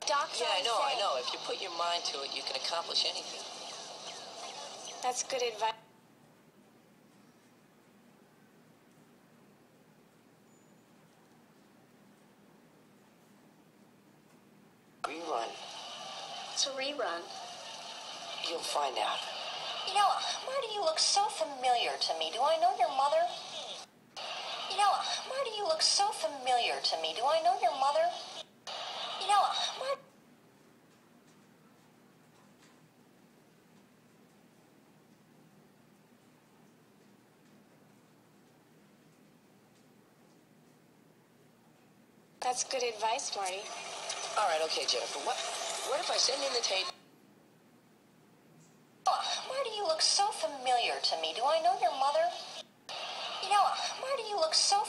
Doc's Yeah, I always know. saying- If you put your mind to it, you can accomplish anything. That's good advice. Rerun. It's a rerun. You'll find out. You know, Marty, you look so familiar to me. Do I know your mother? You know, Marty, you look so familiar to me. Do I know your mother? You know, Marty... That's good advice, Marty. All right, okay, Jennifer. What if I send in the tape? Marty, you look so familiar to me. Do I know your mother? You know, Marty, you look so